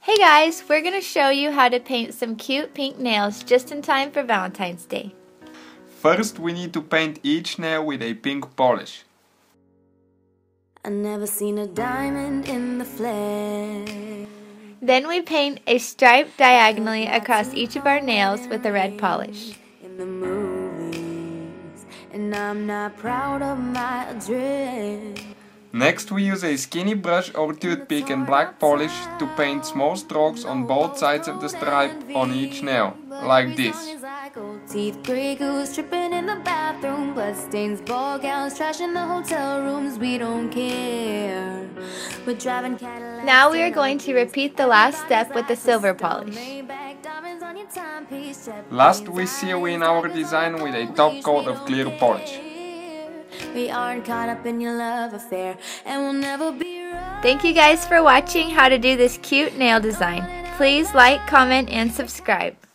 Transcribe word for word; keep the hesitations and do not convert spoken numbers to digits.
Hey guys, we're going to show you how to paint some cute pink nails just in time for Valentine's Day. First we need to paint each nail with a pink polish. I never seen a diamond in the flesh. Then we paint a stripe diagonally across each of our nails with a red polish. In the movies, and I'm not proud of my address. Next we use a skinny brush or toothpick and black polish to paint small strokes on both sides of the stripe on each nail, like this. Teeth, gray goose, tripping in the bathroom, bloodstains, ball gowns, trash in the hotel rooms, we don't care. We're driving Cadillacs. Now we are going to repeat the last step with the silver polish. Last we seal in our design with a top coat of clear polish. We aren't caught up in your love affair, and we'll never be right. Thank you guys for watching how to do this cute nail design. Please like, comment, and subscribe.